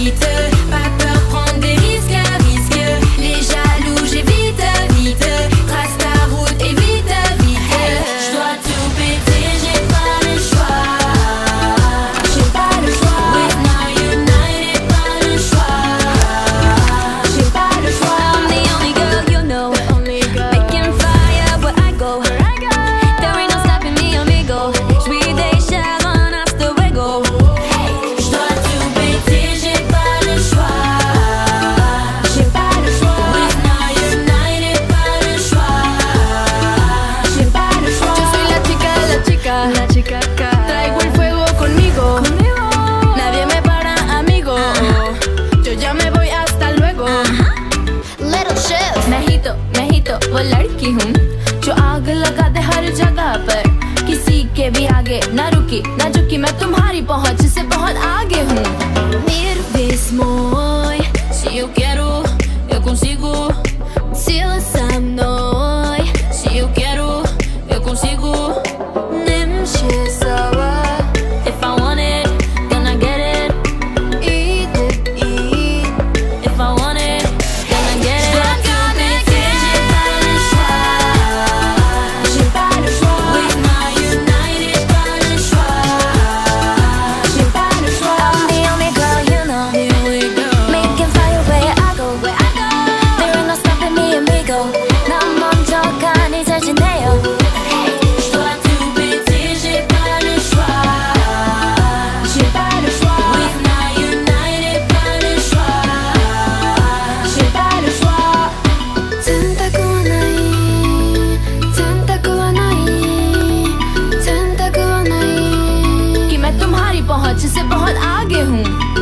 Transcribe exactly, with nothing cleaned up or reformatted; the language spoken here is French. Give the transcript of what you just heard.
vite. Pas peur, prendre des risques, risques. Les jaloux, j'évite, vite. Trace ta route, évite, vite. Je dois tout péter, j'ai pas le choix. J'ai pas le choix. With Now United, pas le choix. J'ai pas le choix. I'm the only girl you know, making fire where I go. There ain't no stopping me, amigo. J'suis des chemins hasta luego. Je dois tout péter, j'ai pas le choix. J'ai pas le choix. With Now United, pas le choix. J'ai pas le choix. Yo soy la chica, la chica, la chica acá. Traigo el fuego conmigo. Nadie me para, amigo. Yo ya me voy, hasta luego. Little chef, मैं ही तो मैं ही तो वो लड़की हूँ जो आग लगा दे हर जगह पर, किसी के भी आगे ना रुकी ना झुकी, मैं तुम्हारी पहुँच से बहुत आगे हूँ. Mir vismoj, si eu quero, eu consigo. Sila sa mной, si eu quero, eu consigo. Nimshi sawa, if I want it, gonna get it. Eat it, eat, if I want it, gonna get it. J'ai pas le choix. J'ai pas le choix. With Now United, pas le choix. J'ai pas le choix. I'm the only girl you know, making fire where I go. There ain't no stopping me, amigo. 난 먼저가 네 자신이에요. Je dois tout péter, j'ai pas le choix. J'ai pas le choix. With Now United, pas le choix. J'ai pas le choix. 選択はない選択はない選択はないकि मैं तुम्हारी पहुंच से बहुत आगे हूँ.